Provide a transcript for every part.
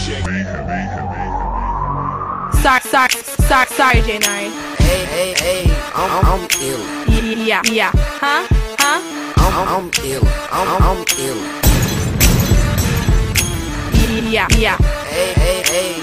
Sorry, J9. Hey, I'm ill. Yeah. Huh? I'm ill. I'm ill. Yeah. Hey.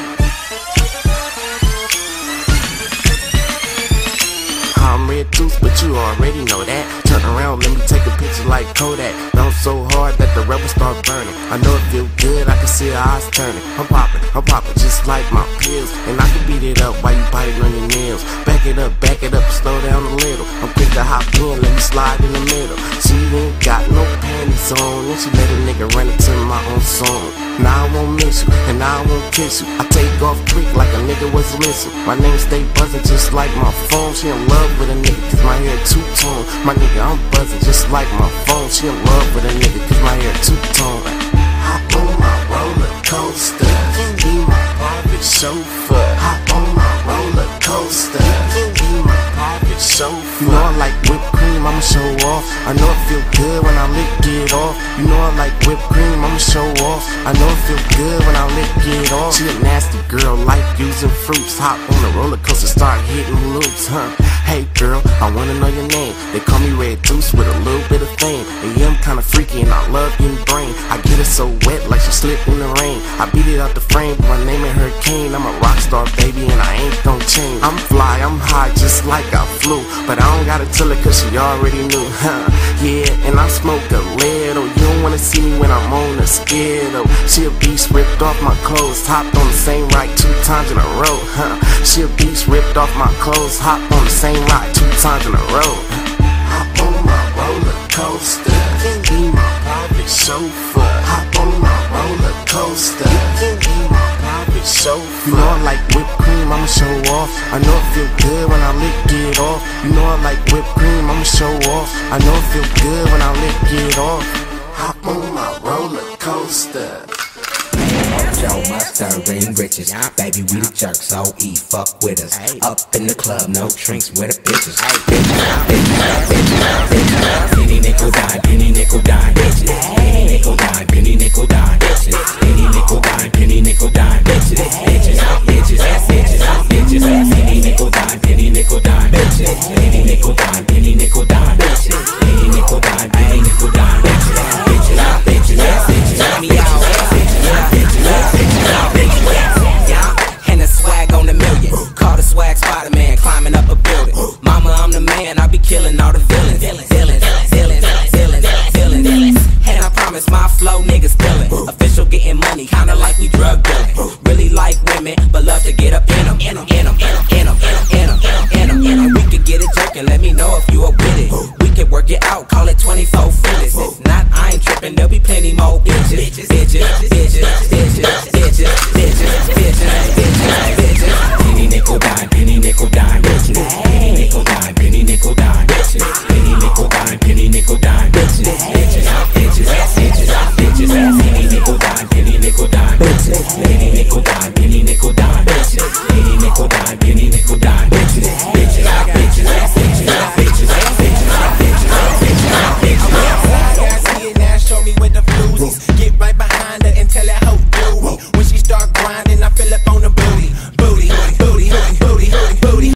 I'm red tooth, but you already know that. Turn around, let me take a picture like Kodak. Bounce so hard that the rubber start burning. I know it feel good, I can see her eyes turning. I'm popping, just like my pills. And I can beat it up while you biting on your nails. Back it up, slow down a little. I'm quick to hop in, let me slide in the middle. She ain't got no panties on, and she let a nigga run it to my own song. Now I won't miss you, and now I won't kiss you. I take off quick like a nigga was missing. My name stay buzzing just like my phone. She in love with a nigga cause my hair two-tone. My nigga, I'm buzzing just like my phone. She in love with a nigga cause my hair two-tone. Hop on my roller coaster, be my private chauffeur. Hop on my roller coaster, be my private chauffeur. You know I like whipped cream, I'ma show off. I know it feel good when I lick it off. You know I like whipped cream, I'ma show off. I know it feel good when I lick it off. She a nasty girl, like using fruits. Hop on the roller coaster, start hitting loops, huh? Hey girl, I wanna know your name. They call me Red Deuce with a little bit of fame. And yeah, I'm kinda freaky and I love getting brain. I get it so wet like she slipped in the rain. I beat it out the frame, but my name ain't Hurricane. I'm a rock star, baby, and I ain't gon' change. I'm fly, I'm high, just like I flew. But I don't gotta tell her cause she already knew, huh? Yeah, and I smoke a little. You don't wanna see me when I'm on the skittle. She a beast, ripped off my clothes. Hopped on the same ride 2 times in a row, huh? She a beast, ripped off my clothes. Hopped on the same ride 2 times in a row. Hop on my roller coaster, be my private chauffeur. Hop on my roller coaster, be my private chauffeur. You know I like whipped cream, I'ma show off. I know it feel good when I lick it off. You know I like whipped cream, I'ma show off. I know it feel good when I lick it off. Hop on my roller coaster. Joe Mustering riches, baby we the jerks, so eat, fuck with us. Up in the club, no drinks with the bitches. Penny nickel dime, penny nickel dime, bitches. Penny nickel dime, penny nickel dime, bitches. Penny nickel dime, penny nickel dime, bitches. Penny nickel dime, penny nickel dime, bitches. Penny nickel dime, penny nickel dime, bitches. Penny nickel dime, penny nickel dime, bitches. And the swag on the million. Call the swag Spider-Man, climbing up a building. Mama, I'm the man, I be killing all the villains. And I promise my flow niggas feeling. Official getting money, kinda like we drug dealing. Really like women, but love to get up in them. We could get it jerking, let me know if you are with it. We can work it out, call it 24 feelings. If not, I ain't tripping, there'll be plenty more bitches.